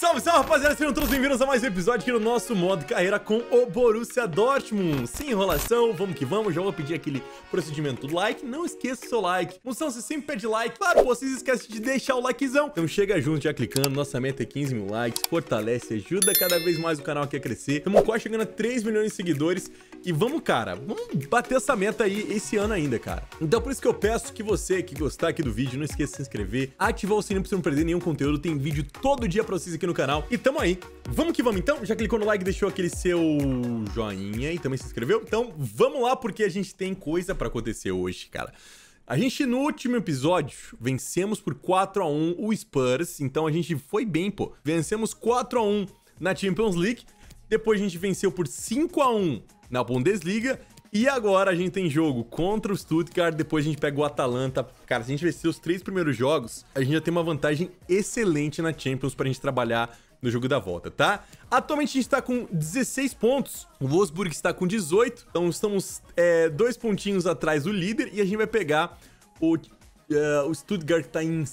Salve, salve, rapaziada, sejam todos bem-vindos a mais um episódio aqui no nosso modo carreira com o Borussia Dortmund. Sem enrolação, vamos que vamos, já vou pedir aquele procedimento do like, não esqueça o seu like. Moção, você sempre pede like, claro, pô, vocês esquecem de deixar o likezão. Então chega junto já clicando, nossa meta é 15 mil likes, fortalece, ajuda cada vez mais o canal aqui a crescer. Estamos quase chegando a 3 milhões de seguidores e vamos, cara, vamos bater essa meta aí esse ano ainda, cara. Então por isso que eu peço que você que gostar aqui do vídeo, não esqueça de se inscrever, ativar o sininho pra você não perder nenhum conteúdo, tem vídeo todo dia pra vocês aqui no canal. E tamo aí. Vamos que vamos então? Já clicou no like, deixou aquele seu joinha e também se inscreveu? Então vamos lá, porque a gente tem coisa pra acontecer hoje, cara. A gente no último episódio vencemos por 4-1 o Spurs, então a gente foi bem, pô. Vencemos 4-1 na Champions League, depois a gente venceu por 5-1 na Bundesliga. E agora a gente tem jogo contra o Stuttgart, depois a gente pega o Atalanta. Cara, se a gente vencer os 3 primeiros jogos, a gente já tem uma vantagem excelente na Champions pra gente trabalhar no jogo da volta, tá? Atualmente a gente tá com 16 pontos, o Wolfsburg está com 18, então estamos 2 pontinhos atrás do líder e a gente vai pegar o Stuttgart que tá em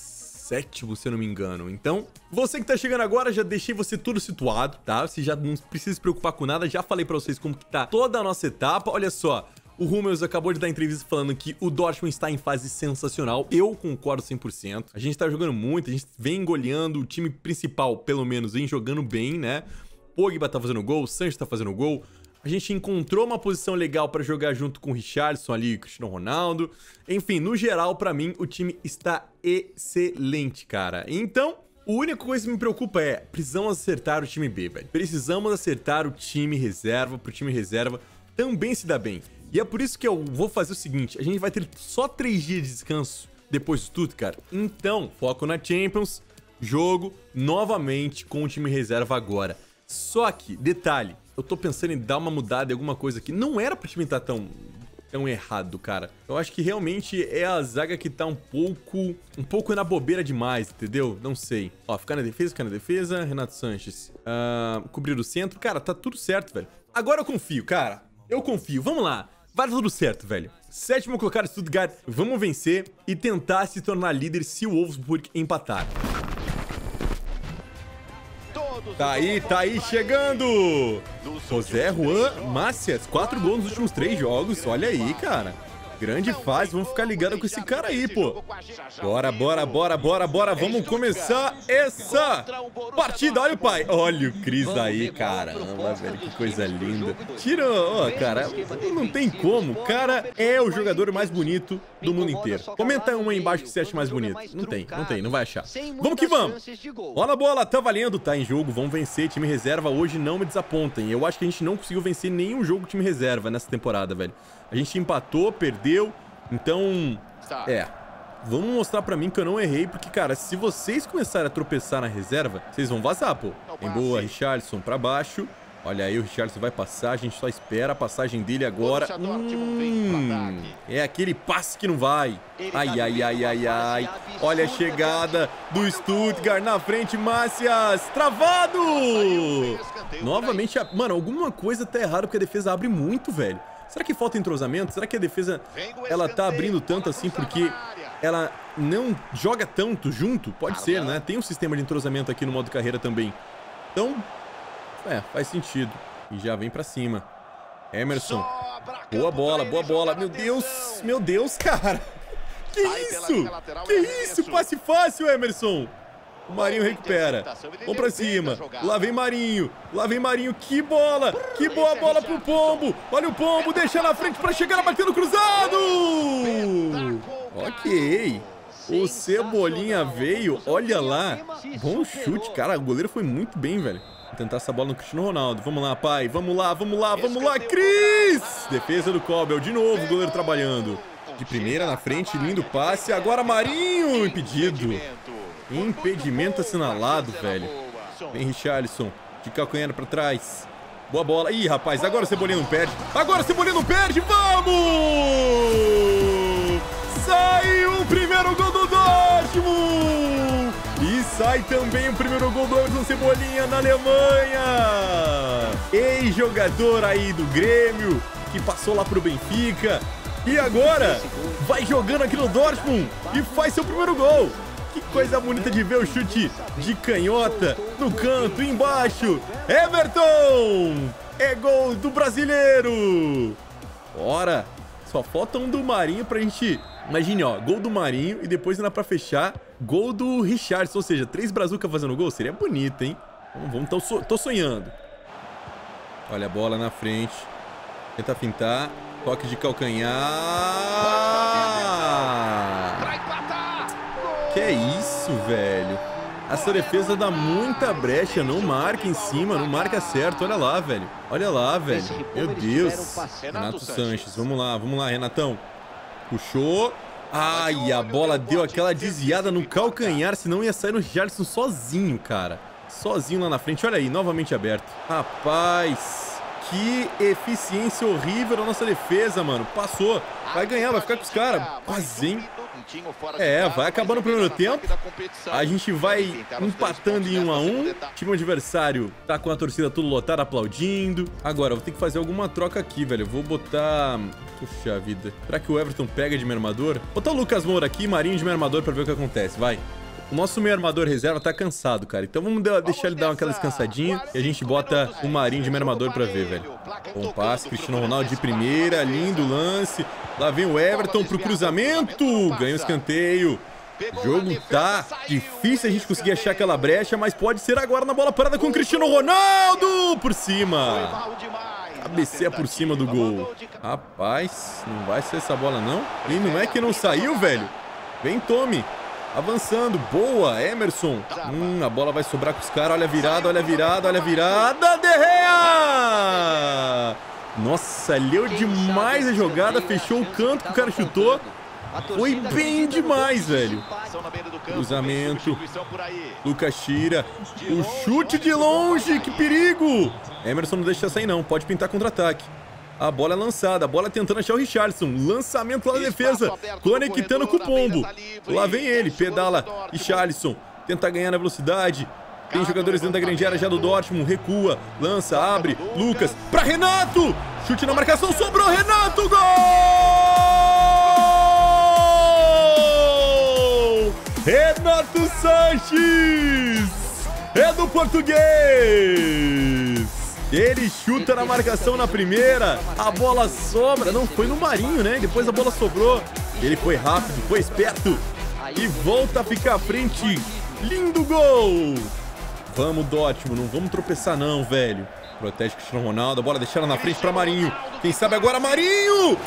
7º, se eu não me engano. Então, você que tá chegando agora, já deixei você tudo situado, tá? Você já não precisa se preocupar com nada, já falei pra vocês como que tá toda a nossa etapa. Olha só, o Hummels acabou de dar entrevista falando que o Dortmund está em fase sensacional. Eu concordo 100%. A gente tá jogando muito, a gente vem goleando, o time principal, pelo menos, vem jogando bem, né? Pogba tá fazendo gol, o Sancho tá fazendo gol. A gente encontrou uma posição legal pra jogar junto com o Richarlison ali, o Cristiano Ronaldo. Enfim, no geral, pra mim, o time está excelente, cara. Então, a única coisa que me preocupa é, precisamos acertar o time B, velho. Precisamos acertar o time reserva, pro time reserva também se dar bem. E é por isso que eu vou fazer o seguinte, a gente vai ter só 3 dias de descanso depois do Stuttgart. Então, foco na Champions, jogo novamente com o time reserva agora. Só que, detalhe, eu tô pensando em dar uma mudada em alguma coisa aqui. Não era pro time estar tão errado, cara. Eu acho que realmente é a zaga que tá um pouco na bobeira demais, entendeu? Não sei. Ó, ficar na defesa, Renato Sanches. Cobrir o centro. Cara, tá tudo certo, velho. Agora eu confio, cara. Eu confio. Vamos lá. Vai dar tudo certo, velho. 7º colocado Stuttgart. Vamos vencer e tentar se tornar líder se o Wolfsburg empatar. Tá aí, chegando! José Juan Mácias, 4 gols nos últimos 3 jogos. Olha aí, cara. Grande fase, vamos ficar ligado com esse cara aí, pô. Bora. Vamos começar essa partida. Olha o pai. Olha o Cris aí, caramba, velho, que coisa linda. Tira, ó, cara, não tem como. O cara é o jogador mais bonito do mundo inteiro. Comenta um aí embaixo que você acha mais bonito. Não vai achar. Vamos que vamos. Olha a bola, tá valendo, tá em jogo. Vamos vencer, time reserva hoje não me desapontem. Eu acho que a gente não conseguiu vencer nenhum jogo time reserva nessa temporada, velho. A gente empatou, perdeu, então, vamos mostrar pra mim que eu não errei, porque, cara, se vocês começarem a tropeçar na reserva, vocês vão vazar, pô. Tem boa, Richarlison pra baixo, olha aí, o Richarlison vai passar, a gente só espera a passagem dele agora. É aquele passe que não vai. Ai, olha a chegada do Stuttgart na frente, Mácias, travado! Novamente, mano, alguma coisa tá errada, porque a defesa abre muito, velho. Será que falta entrosamento? Será que a defesa, ela tá abrindo tanto assim porque ela não joga tanto junto? Pode ser, né? Tem um sistema de entrosamento aqui no modo carreira também. Então, faz sentido. E já vem pra cima. Emerson. Boa bola. Meu Deus, cara. Que isso? Passe fácil, Emerson. O Marinho recupera. Vamos pra cima. Lá vem Marinho. Que bola. Que boa bola pro Pombo. Olha o Pombo. Deixa na frente pra chegar batendo cruzado. Ok. O Cebolinha veio. Olha lá. Bom chute, cara. O goleiro foi muito bem, velho. Vou tentar essa bola no Cristiano Ronaldo. Vamos lá, pai. Vamos lá. Cris. Defesa do Kobel. De novo o goleiro trabalhando. De primeira na frente. Lindo passe. Agora Marinho. Impedido. Impedimento assinalado, velho. Vem Richarlison, de calcanhar pra trás. Boa bola. Ih, rapaz, agora o Cebolinha não perde. Vamos! Saiu o primeiro gol do Dortmund! E sai também o primeiro gol do Emerson Cebolinha na Alemanha. Ex-jogador aí do Grêmio, que passou lá pro Benfica. E agora vai jogando aqui no Dortmund e faz seu primeiro gol. Que coisa bonita de ver o chute de canhota no canto, embaixo. Everton! É gol do brasileiro! Bora! Só falta um do Marinho pra gente... Imagine, ó, gol do Marinho e depois ainda pra fechar, gol do Richarlison. Ou seja, 3 brazucas fazendo gol. Seria bonito, hein? Vamos, tô sonhando. Olha a bola na frente. Tenta fintar. Toque de calcanhar. Que é isso, velho? Essa defesa dá muita brecha. Não marca em cima, não marca certo. Olha lá, velho. Olha lá, velho. Meu Deus. Renato Sanches. Vamos lá, Renatão. Puxou. Ai, a bola deu aquela desviada no calcanhar. Senão ia sair no Richarlison sozinho, cara. Sozinho lá na frente. Olha aí, novamente aberto. Rapaz, que eficiência horrível da nossa defesa, mano. Passou. Vai ganhar, vai ficar com os caras. Quase, hein? É, vai acabando o primeiro tempo. A gente vai empatando em 1 a 1. O time adversário tá com a torcida tudo lotada, aplaudindo. Agora, eu vou ter que fazer alguma troca aqui, velho. Eu vou botar... Puxa vida. Será que o Everton pega de meio armador? Botar o Lucas Moura aqui e Marinho de meio armador pra ver o que acontece, vai. O nosso meio armador reserva tá cansado, cara. Então vamos deixar ele dar aquela descansadinha e a gente bota o Marinho de meio armador pra ver, velho. Bom passe, Cristiano Ronaldo de primeira, lindo lance. Lá vem o Everton pro cruzamento. Ganha o escanteio. O jogo tá difícil a gente conseguir achar aquela brecha, mas pode ser agora na bola parada com o Cristiano Ronaldo por cima. Cabeceia por cima do gol. Rapaz, não vai ser essa bola, não. E não é que não saiu, velho. Vem, tome. Avançando. Boa, Emerson. A bola vai sobrar com os caras. Olha a virada, olha a virada, olha a virada. De Gea! Nossa, leu demais a jogada. Fechou o canto que o cara chutou. Foi bem demais, velho. Cruzamento. Lucas tira. O chute de longe. Que perigo. Emerson não deixa sair, não. Pode pintar contra-ataque. A bola é lançada. A bola tentando achar o Richarlison. Lançamento lá na defesa. Conectando com o pombo. Lá vem ele. Pedala. Richarlison. Tenta ganhar na velocidade. Tem jogadores dentro da grande área já do Dortmund. Recua. Lança. Abre. Lucas. Pra Renato. Chute na marcação. Sobrou Renato. Gol! Renato Sanches. É do português. Ele chuta na marcação na primeira. A bola sobra. Não, foi no Marinho, né? Depois a bola sobrou. Ele foi rápido, foi esperto. E volta a ficar à frente. Lindo gol. Vamos, Dortmund. Não vamos tropeçar, não, velho. Protege o Cristiano Ronaldo. A bola deixada na frente para Marinho. Quem sabe agora, Marinho.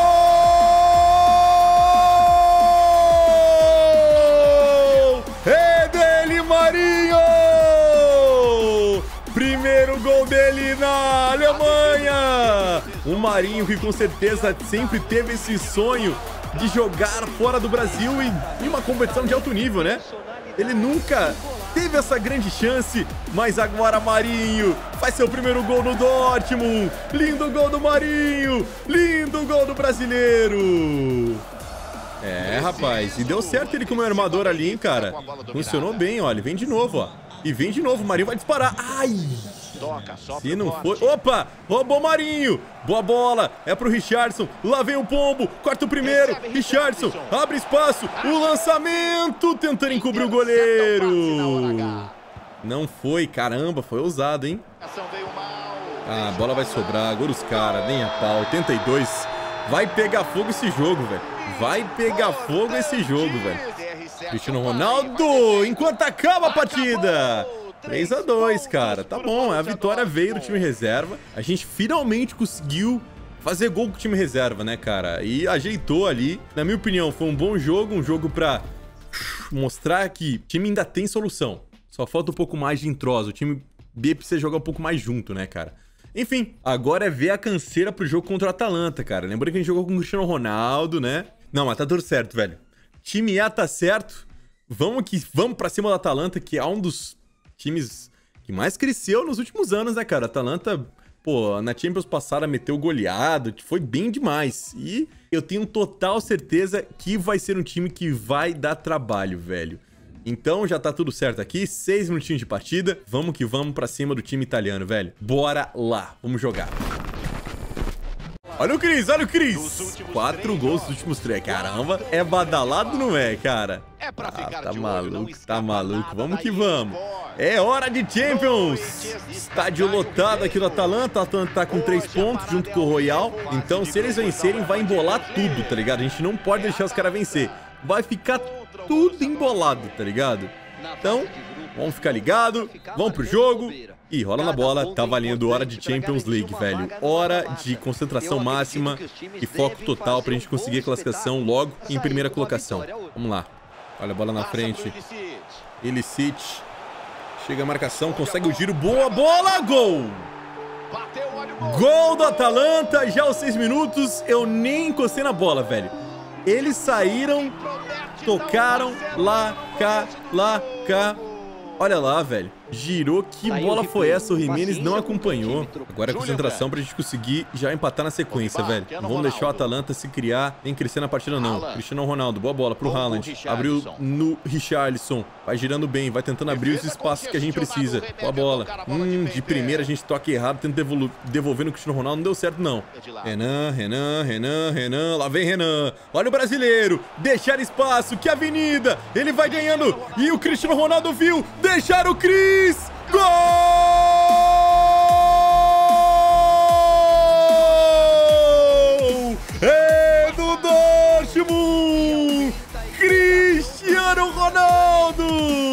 Gol! É dele, Marinho! Primeiro gol dele na Alemanha! O Marinho que com certeza sempre teve esse sonho de jogar fora do Brasil e em uma competição de alto nível, né? Ele nunca teve essa grande chance, mas agora Marinho faz seu primeiro gol no Dortmund. Lindo gol do Marinho! Lindo gol do brasileiro! É, rapaz, e deu certo ele como armador ali, hein, cara? Funcionou bem, olha, vem de novo, ó. E vem de novo, o Marinho vai disparar. Ai! Se não for... Opa! Roubou o Marinho! Boa bola! É pro Richarlison. Lá vem o pombo. Corta o primeiro. Richarlison. Abre espaço. O lançamento. Tentando encobrir o goleiro. Não foi. Caramba, foi ousado, hein? Ah, a bola vai sobrar. Agora os caras. Nem a pau. 82. Vai pegar fogo esse jogo, velho. Vai pegar fogo esse jogo, velho. Cristiano Ronaldo. Enquanto acaba a partida. 3 a 2, cara. Tá bom, a vitória veio do time reserva. A gente finalmente conseguiu fazer gol com o time reserva, né, cara? E ajeitou ali. Na minha opinião, foi um bom jogo. Um jogo pra mostrar que o time ainda tem solução. Só falta um pouco mais de entrosa. O time B precisa jogar um pouco mais junto, né, cara? Enfim, agora é ver a canseira pro jogo contra o Atalanta, cara. Lembrando que a gente jogou com o Cristiano Ronaldo, né? Não, mas tá tudo certo, velho. Time A tá certo. Vamos pra cima do Atalanta, que é um dos times que mais cresceu nos últimos anos, né, cara? A Atalanta, pô, na Champions passada meteu goleado, foi bem demais. E eu tenho total certeza que vai ser um time que vai dar trabalho, velho. Então já tá tudo certo aqui, 6 minutinhos de partida. Vamos que vamos pra cima do time italiano, velho. Bora lá, vamos jogar. Olha o Cris, olha o Cris. 4 gols nos últimos 3. Caramba, é badalado, não é, cara? Tá maluco, tá maluco. Vamos que vamos. É hora de Champions. Estádio lotado aqui do Atalanta. O Atalanta tá com 3 pontos junto com o Royal. Então, se eles vencerem, vai embolar tudo, tá ligado? A gente não pode deixar os caras vencer. Vai ficar tudo embolado, tá ligado? Então, vamos ficar ligado. Vamos pro jogo. E rola na bola, tá valendo hora de Champions League, velho. Hora de concentração máxima e foco total pra gente conseguir a classificação logo em primeira colocação. Vamos lá. Olha a bola na frente. Ilicic. Chega a marcação, consegue o giro. Boa bola, gol! Gol do Atalanta, já aos 6 minutos. Eu nem encostei na bola, velho. Eles saíram, tocaram, lá, cá. Olha lá, velho. Girou, que bola foi essa? O Jimenez não acompanhou. Agora é concentração pra gente conseguir já empatar na sequência, velho. Não vamos deixar o Atalanta se criar nem crescer na partida, não. Cristiano Ronaldo, boa bola pro Haaland. Abriu no Richarlison. Vai girando bem, vai tentando abrir os espaços que a gente precisa. Boa bola. De primeira a gente toca errado, tenta devolver no Cristiano Ronaldo. Não deu certo, não. Renan. Lá vem Renan. Olha o brasileiro. Deixar espaço, que avenida. Ele vai ganhando. E o Cristiano Ronaldo viu. Deixar o Cris. Gol! É do Dortmund! Cristiano Ronaldo!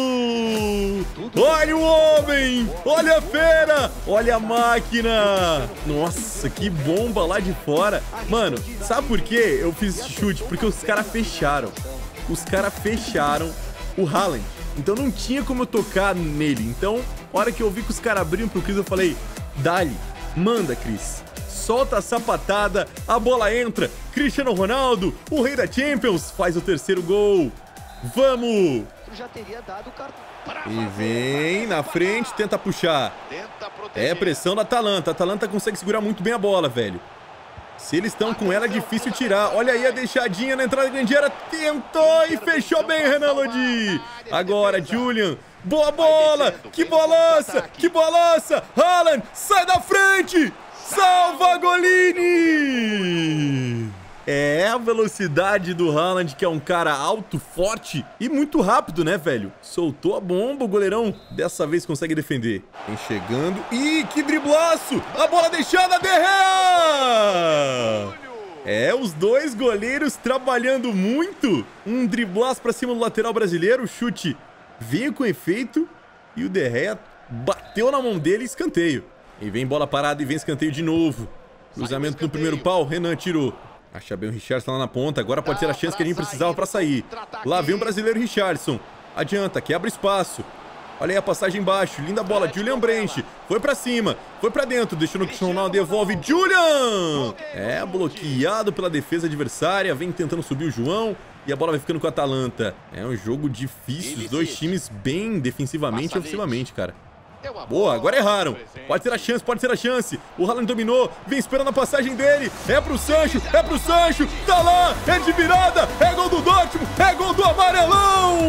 Olha o homem! Olha a fera! Olha a máquina! Nossa, que bomba lá de fora! Mano, sabe por que eu fiz esse chute? Porque os caras fecharam. Os caras fecharam o Haaland. Então não tinha como eu tocar nele. Então, a hora que eu vi que os caras abriram pro Cris, eu falei, dali, manda, Cris. Solta a sapatada, a bola entra. Cristiano Ronaldo, o rei da Champions, faz o terceiro gol. Vamos! E vem na frente, tenta puxar. É pressão da Atalanta. A Atalanta consegue segurar muito bem a bola, velho. Se eles estão com ela, é difícil tirar. Olha aí a deixadinha na entrada da grande área. Tentou e fechou bem, Renan Lodi. Agora, Julian. Boa bola. Que bolaça. Que bolaça. Haaland, sai da frente. Salva, Golini. É a velocidade do Haaland, que é um cara alto, forte e muito rápido, né, velho? Soltou a bomba, o goleirão dessa vez consegue defender. Vem chegando. Ih, que driblaço! A bola deixada, De Gea! É, os dois goleiros trabalhando muito. Um driblaço pra cima do lateral brasileiro. O chute veio com efeito e o De Gea bateu na mão dele e escanteio. E vem bola parada e vem escanteio de novo. Cruzamento no primeiro pau, Renan tirou. Acha bem o Richarlison lá na ponta. Agora pode ser a chance que a gente precisava para sair. Lá vem o brasileiro Richarlison. Adianta, quebra espaço. Olha aí a passagem embaixo. Linda bola, Julian Brandt. Foi para cima, foi para dentro. Deixou no Cristiano Ronaldo, devolve. Julian! É, bloqueado pela defesa adversária. Vem tentando subir o João. E a bola vai ficando com a Atalanta. É um jogo difícil. Os dois times bem defensivamente e ofensivamente, cara. Boa, agora erraram. Pode ser a chance, pode ser a chance. O Haaland dominou, vem esperando a passagem dele. É pro Sancho, tá lá, é de virada, é gol do Dortmund, é gol do amarelão.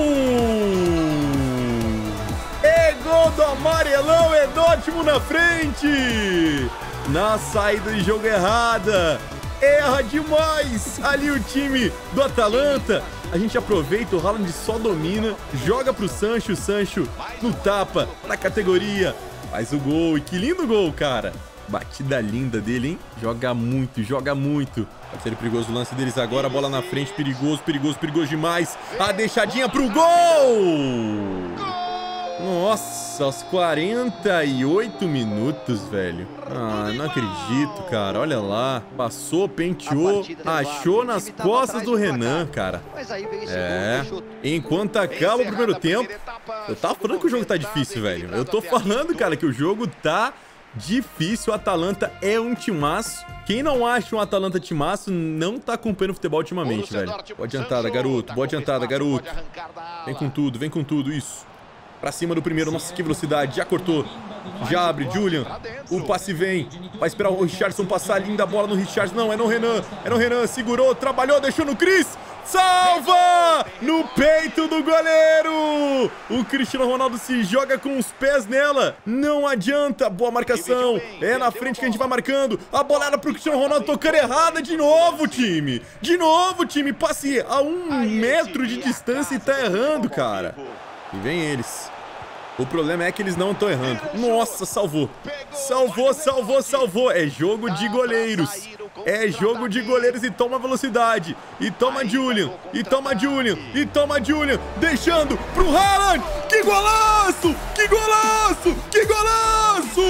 É gol do amarelão, é Dortmund na frente. Na saída de jogo errada. Erra demais ali o time do Atalanta. A gente aproveita, o Haaland só domina, joga pro Sancho, o Sancho no tapa, na categoria, faz o gol. E que lindo gol, cara. Batida linda dele, hein? Joga muito, joga muito. Pode ser perigoso o lance deles agora, a bola na frente, perigoso demais. A deixadinha pro gol! Nossa, aos 48 minutos, velho. Ah, não acredito, cara. Olha lá. Passou, penteou, achou nas costas do Renan, cara. É. Enquanto acaba o primeiro tempo, eu tava falando que o jogo tá difícil, velho. Eu tô falando, cara, que o jogo tá difícil. O Atalanta é um timaço. Quem não acha um Atalanta timaço não tá acompanhando o futebol ultimamente, velho. Boa adiantada, garoto. Boa adiantada, garoto. Vem com tudo, isso. Pra cima do primeiro, nossa, que velocidade, já cortou, já abre, Julian, o passe vem, vai esperar o Richarlison passar, linda bola no Richarlison, não, é no Renan, segurou, trabalhou, deixou no Cris, Salva! No peito do goleiro! O Cristiano Ronaldo se joga com os pés nela. Não adianta. Boa marcação. É na frente que a gente vai marcando. A bola era pro Cristiano Ronaldo tocando errada de novo, time. De novo, time. Passe a 1 metro de distância e tá errando, cara. E vem eles. O problema é que eles não estão errando. Nossa, salvou. Salvou, salvou, salvou. É jogo de goleiros. É jogo de goleiros e toma velocidade. E toma Julian. E toma Julian. E toma Julian. Deixando pro Haaland. Que golaço! Que golaço! Que golaço!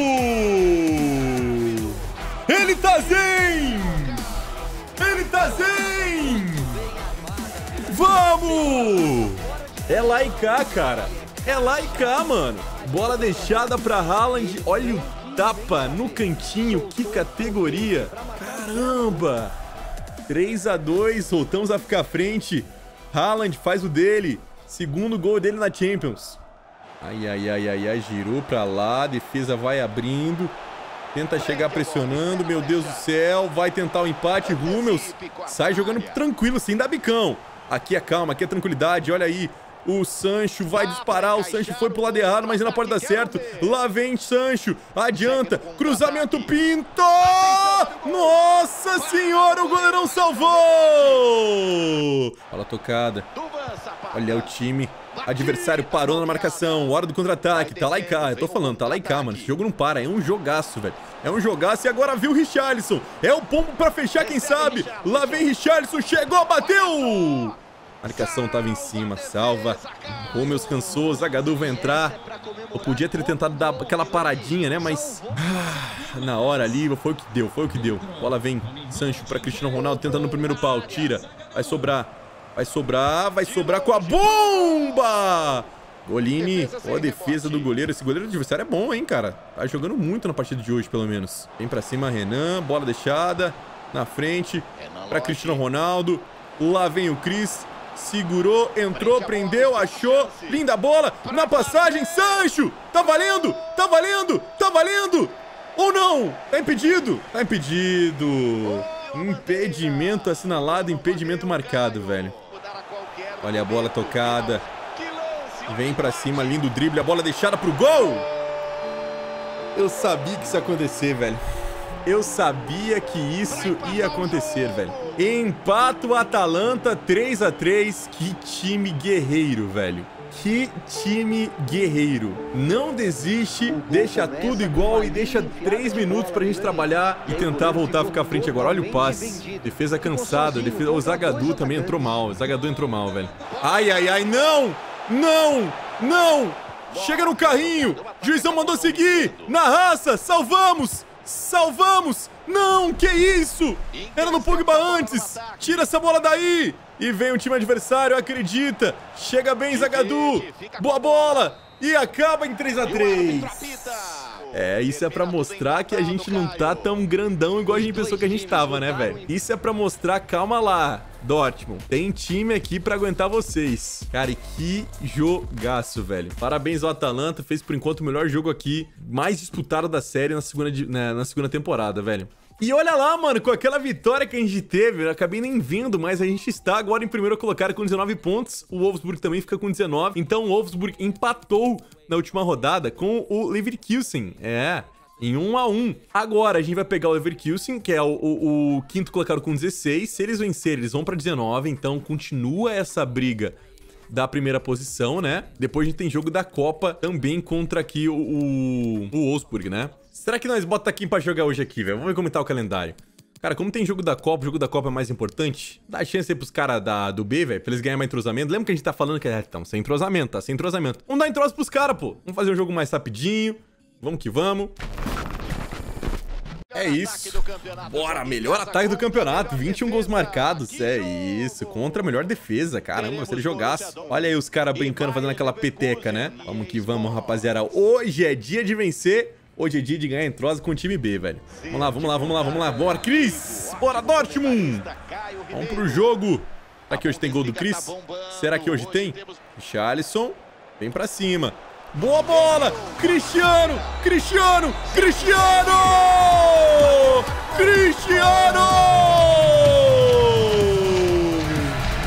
Ele tá zen! Ele tá zen! Vamos! É lá e cá, cara. É lá e cá, mano. Bola deixada pra Haaland. Olha o tapa no cantinho. Que categoria. Caramba. 3-2. Voltamos a ficar à frente. Haaland faz o dele. Segundo gol dele na Champions. Ai, ai, ai, ai, ai. Girou pra lá. Defesa vai abrindo. Tenta chegar pressionando. Meu Deus do céu. Vai tentar o empate. Hummels sai jogando tranquilo, sem dar bicão. Aqui é calma, aqui é tranquilidade. Olha aí. O Sancho vai disparar, o Sancho foi pro lado errado, mas ainda pode dar certo. Lá vem Sancho, adianta, cruzamento Pinto! Nossa senhora, o goleirão salvou! Bola tocada. Olha o time, adversário parou na marcação, hora do contra-ataque, tá lá e cá, eu tô falando, tá lá e cá, mano. Esse jogo não para, é um jogaço, velho. É um jogaço e agora viu o Richarlison. É o pombo pra fechar, quem sabe? Lá vem Richarlison, chegou, bateu! A marcação tava em cima, salva. Hummels cansou, Zagadou vai entrar. Eu podia ter tentado dar aquela paradinha, né? Mas na hora ali foi o que deu, foi o que deu. Bola vem, Sancho pra Cristiano Ronaldo, tentando no primeiro pau, tira. Vai sobrar, vai sobrar, vai sobrar com a bomba! Golini, ó a defesa do goleiro. Esse goleiro adversário é bom, hein, cara? Tá jogando muito na partida de hoje, pelo menos. Vem pra cima, Renan, bola deixada. Na frente, pra Cristiano Ronaldo. Lá vem o Cris. Segurou, entrou, prendeu, achou. Linda bola, na passagem, Sancho! Tá valendo, tá valendo, tá valendo! Ou não? Tá impedido? Tá impedido. Impedimento assinalado, impedimento marcado, velho. Olha a bola tocada. Vem pra cima, lindo drible, a bola deixada pro gol! Eu sabia que isso ia acontecer, velho. Eu sabia que isso ia acontecer, velho. Empata o Atalanta 3-3. Que time guerreiro, velho. Que time guerreiro. Não desiste, deixa tudo igual e deixa 3 minutos pra gente trabalhar e tentar voltar a ficar à frente agora. Olha o passe. Defesa cansada. Defesa... O Zagadou também entrou mal. O Zagadou entrou mal, velho. Ai, ai, ai. Não! Não! Não! Chega no carrinho. Juizão mandou seguir. Na raça. Salvamos! Salvamos! Não, que isso? Era no Pogba antes. Tira essa bola daí. E vem o time adversário, acredita. Chega bem, Zagadou. Boa bola. E acaba em 3-3. É, isso é pra mostrar que a gente não tá tão grandão igual a gente pensou que a gente tava, né, velho? Isso é pra mostrar, calma lá, Dortmund. Tem time aqui pra aguentar vocês. Cara, e que jogaço, velho. Parabéns ao Atalanta, fez por enquanto o melhor jogo aqui, mais disputado da série na segunda temporada, velho. E olha lá, mano, com aquela vitória que a gente teve, eu acabei nem vendo, mas a gente está agora em primeiro colocado com 19 pontos. O Wolfsburg também fica com 19. Então o Wolfsburg empatou na última rodada com o Leverkusen. É, em 1-1. Agora a gente vai pegar o Leverkusen, que é o quinto colocado com 16. Se eles vencerem, eles vão para 19. Então continua essa briga da primeira posição, né? Depois a gente tem jogo da Copa também contra aqui o Wolfsburg, né? Será que nós bota aqui pra jogar hoje aqui, velho? Vamos ver como tá o calendário. Cara, como tem jogo da Copa, o jogo da Copa é mais importante, dá chance aí pros caras do B, velho, pra eles ganharem mais entrosamento. Lembra que a gente tá falando que estão sem entrosamento, tá? Sem entrosamento. Vamos dar entrosa pros caras, pô. Vamos fazer um jogo mais rapidinho. Vamos que vamos. É isso. Bora, melhor ataque do campeonato. 21 gols marcados. É isso. Contra a melhor defesa. Caramba, se ele jogasse. Olha aí os caras brincando, fazendo aquela peteca, né? Vamos que vamos, rapaziada. Hoje é dia de vencer. Hoje é dia de ganhar entrosa com o time B, velho. Vamos lá, vamos lá, vamos lá, vamos lá. Bora, Cris! Bora, Dortmund! Vamos pro jogo. Será que hoje tem gol do Cris? Será que hoje tem? Richarlison. Vem pra cima. Boa bola! Cristiano! Cristiano! Cristiano! Cristiano!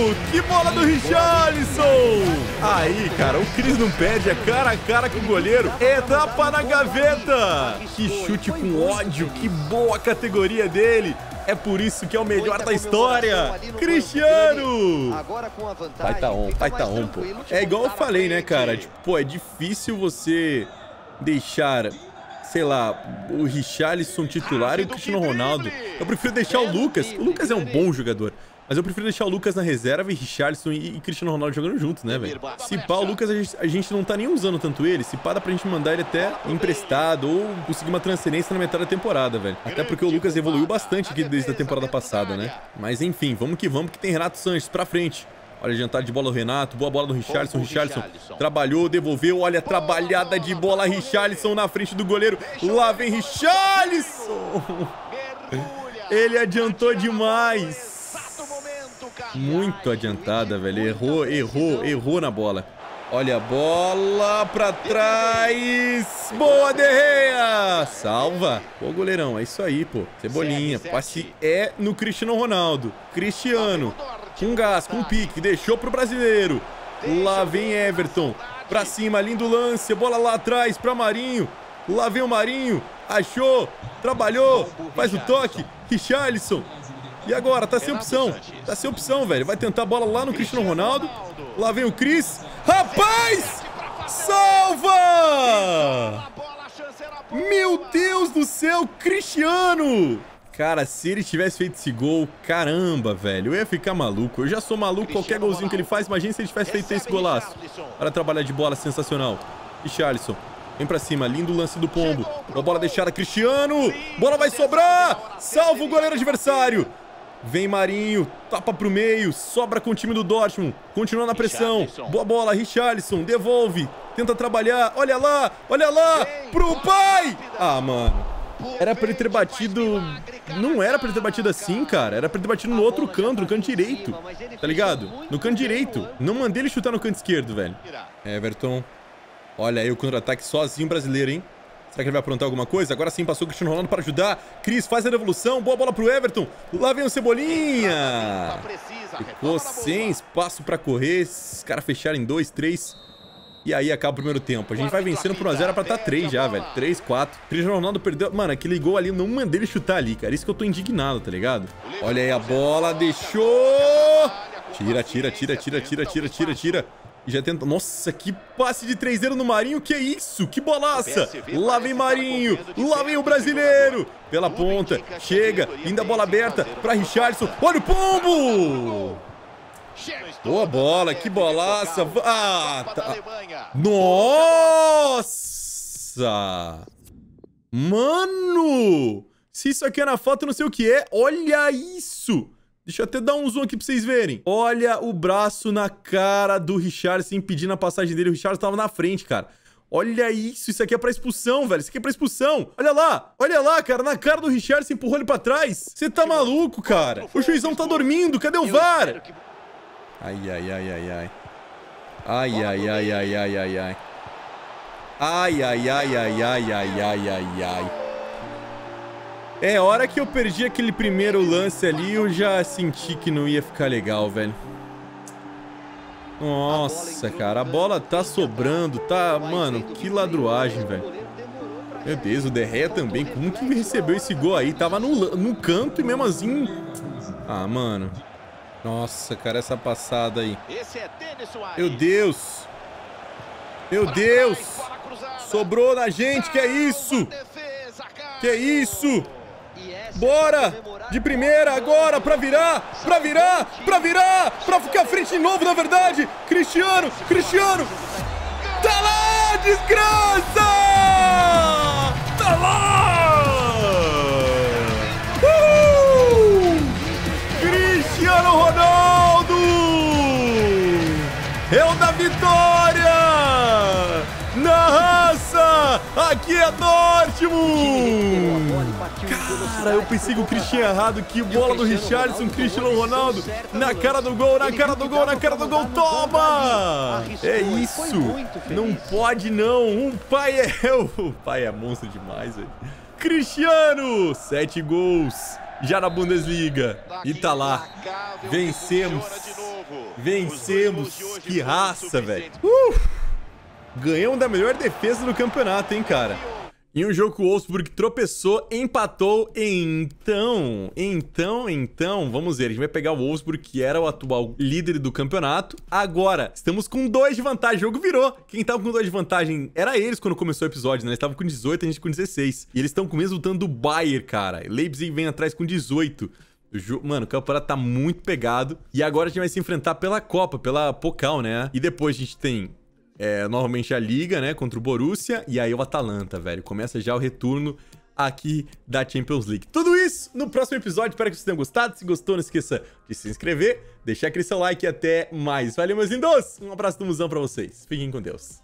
Que bola do Richarlison! Aí, cara, o Chris não perde, é cara a cara com o goleiro. Etapa na gaveta! Que chute com ódio, que boa categoria dele. É por isso que é o melhor da história. Cristiano! Vai tá on, pô. É igual eu falei, né, cara? Tipo, pô, é difícil você deixar, sei lá, o Richarlison titular e o Cristiano Ronaldo. Eu prefiro deixar o Lucas. O Lucas é um bom jogador. Mas eu prefiro deixar o Lucas na reserva e Richarlison e Cristiano Ronaldo jogando juntos, né, velho? Se pá, o Lucas a gente não tá nem usando tanto ele. Se pá, dá pra gente mandar ele até emprestado ou conseguir uma transferência na metade da temporada, velho. Até porque o Lucas evoluiu bastante aqui desde a temporada passada, né? Mas enfim, vamos que tem Renato Sanches pra frente. Olha, adiantado de bola do Renato, boa bola do Richarlison. Richarlison trabalhou, devolveu. Olha a trabalhada de bola, Richarlison na frente do goleiro. Lá vem Richarlison! Ele adiantou demais. Muito adiantada, velho. Errou na bola. Olha a bola pra trás. Boa, De Gea. Salva. Pô, goleirão, é isso aí, pô. Cebolinha. Passe é no Cristiano Ronaldo. Cristiano. Com gás, com pique. Deixou pro brasileiro. Lá vem Everton. Pra cima, lindo lance. Bola lá atrás pra Marinho. Lá vem o Marinho. Achou. Trabalhou. Faz o toque. Richarlison. E agora? Tá sem opção. Tá sem opção, velho. Vai tentar a bola lá no Cristiano Ronaldo. Lá vem o Chris. Rapaz! Salva! Meu Deus do céu, Cristiano! Cara, se ele tivesse feito esse gol, caramba, velho. Eu ia ficar maluco. Eu já sou maluco. Qualquer golzinho que ele faz, imagina se ele tivesse feito esse golaço. Olha trabalhar de bola, sensacional. Richarlison. Vem pra cima, lindo lance do Pombo. A bola deixada, Cristiano. Bola vai sobrar. Salva o goleiro adversário. Vem Marinho, tapa pro meio, sobra com o time do Dortmund. Continua na pressão. Boa bola, Richarlison, devolve. Tenta trabalhar, olha lá, pro pai. Ah, mano. Era pra ele ter batido... Não era pra ele ter batido assim, cara. Era pra ele ter batido no outro canto, no canto direito. Tá ligado? No canto direito. Não mandei ele chutar no canto esquerdo, velho. Everton. Olha aí o contra-ataque sozinho brasileiro, hein? Será que ele vai aprontar alguma coisa? Agora sim passou o Cristiano Ronaldo para ajudar. Cris faz a devolução. Boa bola pro Everton. Lá vem o Cebolinha. Ficou sem espaço para correr. Os caras fecharam em 2, 3. E aí acaba o primeiro tempo. A gente vai vencendo por 1x0 pra estar 3 já, velho. 3, 4. Cristiano Ronaldo perdeu. Mano, aquele gol ali, não mandei ele chutar ali, cara. Isso que eu tô indignado, tá ligado? Olha aí a bola. Deixou. Tira. E já tenta... Nossa, que passe de 3-0 no Marinho. Que isso? Que bolaça. Lá vem Marinho. Lá vem o brasileiro. Pela ponta. Chega. Linda bola aberta pra Richarlison. Olha o Pombo. Boa bola. Que bolaça. Ah, tá. Nossa. Mano. Se isso aqui é na foto, eu não sei o que é. Olha isso. Deixa eu até dar um zoom aqui pra vocês verem. Olha o braço na cara do Richarlison impedindo a passagem dele. O Richarlison tava na frente, cara. Olha isso. Isso aqui é pra expulsão, velho. Isso aqui é pra expulsão. Olha lá, cara. Na cara do Richarlison, empurrou ele pra trás. Você tá maluco, cara. O juizão tá dormindo. Cadê o VAR? Ai. É, a hora que eu perdi aquele primeiro lance ali, eu já senti que não ia ficar legal, velho. Nossa, cara, a bola tá sobrando, tá... Mano, que ladruagem, velho. Meu Deus, o De Gea também, como que recebeu esse gol aí? Tava no canto e mesmo assim... Ah, mano. Nossa, cara, essa passada aí. Meu Deus. Sobrou na gente, que é isso? Bora! De primeira, agora, pra virar! Pra ficar à frente de novo, na verdade! Cristiano! Tá lá, desgraça! Tá lá! Cristiano Ronaldo! É o da vitória! Na raça! Aqui é Dortmund! Cara, eu pensei que o Chris tinha errado. Que bola do Richarlison, Cristiano Ronaldo. Na cara do gol. Toma! É isso. Não pode, não. O pai é monstro demais, velho. Cristiano, 7 gols. Já na Bundesliga. E tá lá. Vencemos. Vencemos. Que raça, velho. Ganhamos da melhor defesa do campeonato, hein, cara. Em um jogo que o Wolfsburg tropeçou, empatou. Então, vamos ver. A gente vai pegar o Wolfsburg, que era o atual líder do campeonato. Agora, estamos com 2 de vantagem. O jogo virou. Quem tava com 2 de vantagem era eles quando começou o episódio, né? Eles estavam com 18, a gente com 16. E eles estão com o mesmo tanto do Bayern, cara. Leipzig vem atrás com 18. Mano, o campeonato tá muito pegado. E agora a gente vai se enfrentar pela Copa, pela Pokal, né? E depois a gente tem... novamente a Liga, né, contra o Borussia, e aí o Atalanta, velho. Começa já o retorno aqui da Champions League. Tudo isso no próximo episódio, espero que vocês tenham gostado. Se gostou, não esqueça de se inscrever, deixar aquele seu like e até mais. Valeu, meus lindos! Um abraço do Musão pra vocês. Fiquem com Deus.